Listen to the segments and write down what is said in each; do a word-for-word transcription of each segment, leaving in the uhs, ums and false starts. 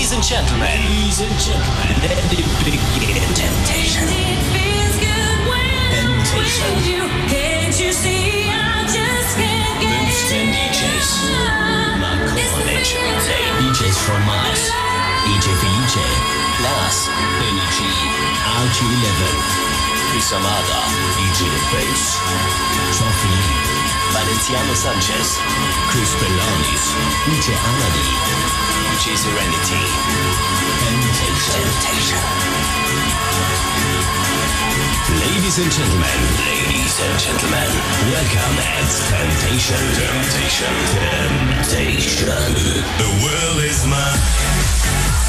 Ladies and gentlemen, ladies and gentlemen, let it begin. Temptation. It feels good when, Temptation. When you can't you see I just can't get Moves ten D Js. Marco Nature. D Js from Mars. D J Felice. Plus Benny G. R G eleven. Chris Amada. D J The Bass. Trophy. Valenciano Sanchez. Chris Belanis. D J Amadi. D J Serenity. Temptation. Temptation. Ladies and gentlemen, ladies and gentlemen, welcome at Temptation. Temptation. Temptation. The world is mine.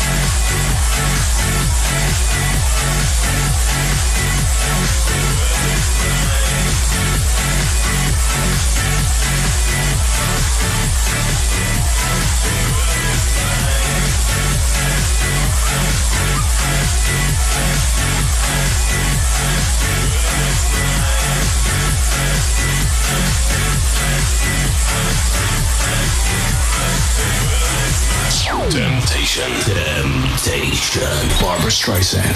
Temptation. Temptation. Barbra Streisand.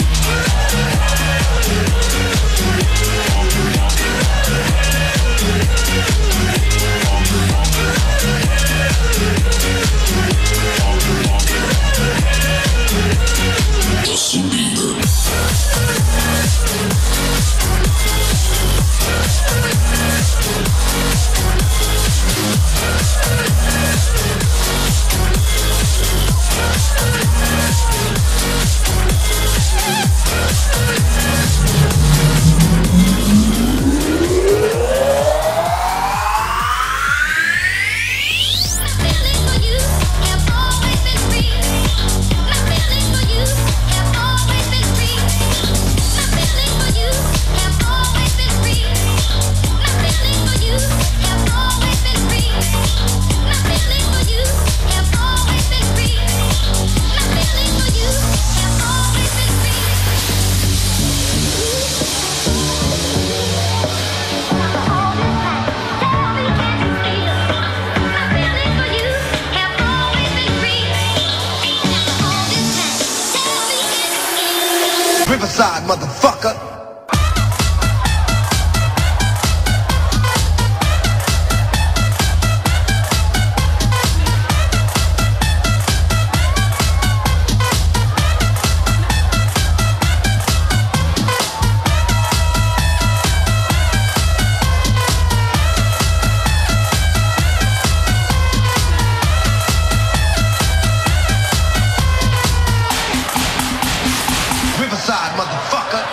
Justin Bieber. Riverside, motherfucker. Riverside, motherfucker.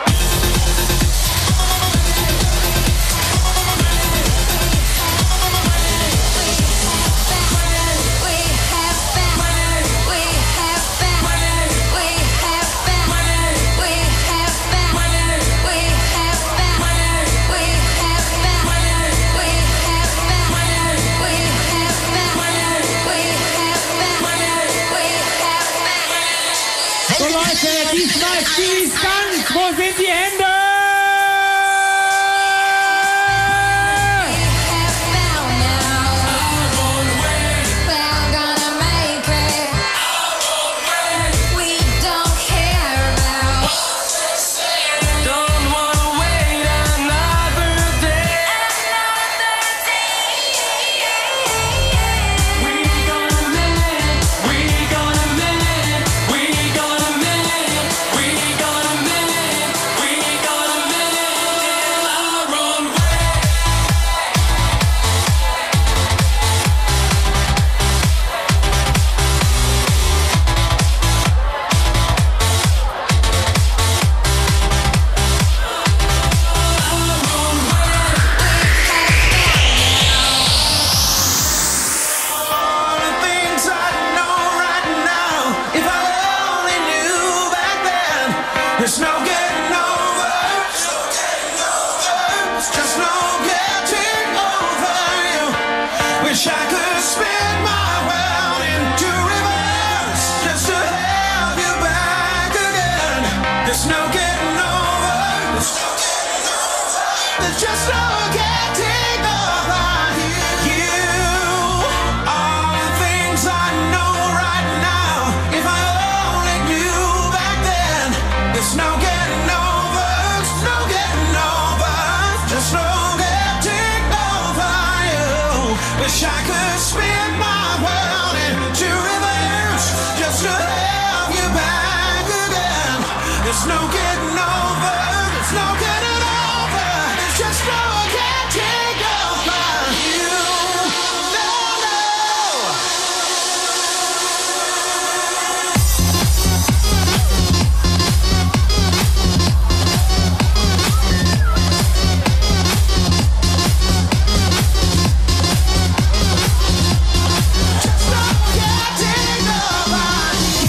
So Leute, diesmal Stevie Skunk, wo sind die Hände? We There's no getting over, there's no getting over, there's just no getting over you. No, no. Just no getting over you.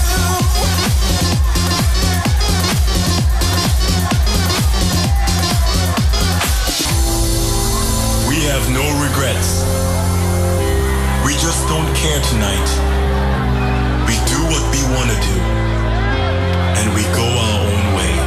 We have no regrets. We just don't care tonight. We do what we want to do, and we go our own way.